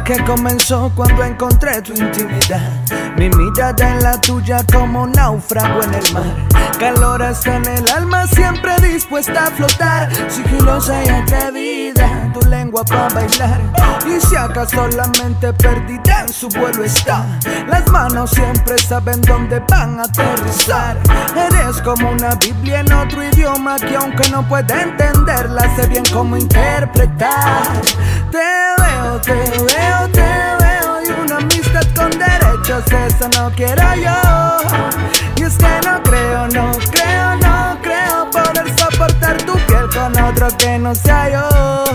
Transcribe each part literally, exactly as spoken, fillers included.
que comenzó cuando encontré tu intimidad. Mi mirada en la tuya como náufrago en el mar. Calor hasta en el alma, siempre dispuesta a flotar. Sigilosa y atrevida, tu lengua para bailar. Y si acaso la mente perdida en su vuelo está, las manos siempre saben dónde van a aterrizar. Eres como una biblia en otro idioma que aunque no pueda entenderla, sé bien cómo interpretar. Te veo, te veo, te veo, y una amistad con derechos, eso no quiero yo. Y es que no creo, no creo, no creo poder soportar tu piel con otro que no sea yo.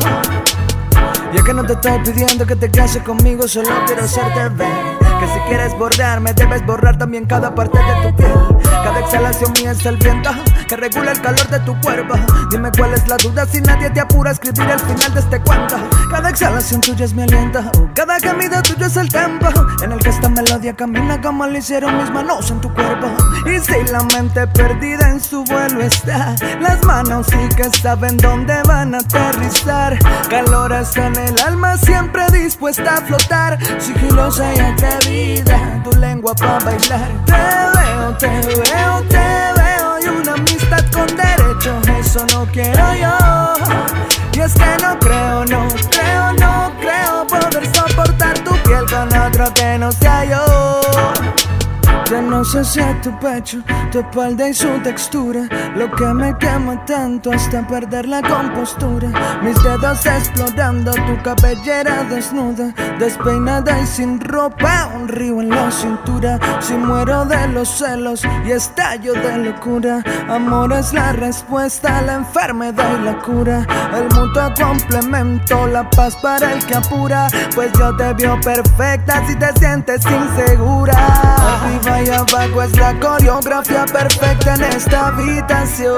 Ya que no te estoy pidiendo que te cases conmigo, solo quiero hacerte ver que si quieres borrarme, debes borrar también cada parte de tu piel. Cada exhalación mía es el viento que regula el calor de tu cuerpo. Dime cuál es la duda si nadie te apura a escribir el final de este cuento. Cada exhalación tuya es mi aliento, cada gemido tuyo es el tempo en el que esta melodía camina como lo hicieron mis manos en tu cuerpo. Y si la mente perdida en su vuelo está, las manos sí que saben dónde van a aterrizar. Calor hasta en el alma, siempre dispuesta a flotar. Sigilosa y atrevida, tu lengua pa' bailar. Te veo, te veo, te veo, y una amistad con derecho, eso no quiero yo. Y es que no creo, no creo, no creo poder soportar tu piel con otro que no sea yo. Ya no sé si es tu pecho, tu espalda y su textura lo que me quema tanto hasta perder la compostura. Mis dedos explorando tu cabellera desnuda, despeinada y sin ropa, un río en la cintura. Si muero de los celos y estallo de locura, amor es la respuesta a la enfermedad y la cura. El mutuo complemento, la paz para el que apura, pues yo te veo perfecta si te sientes insegura. Arriba y abajo es la coreografía perfecta en esta habitación.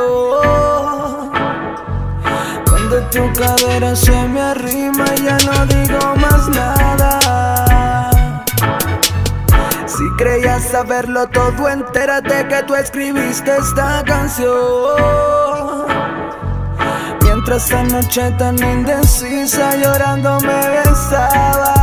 Cuando tu cadera se me arrima ya no digo más nada. Si creías saberlo todo, entérate que tú escribiste esta canción. Mientras esta noche tan indecisa llorando me besaba.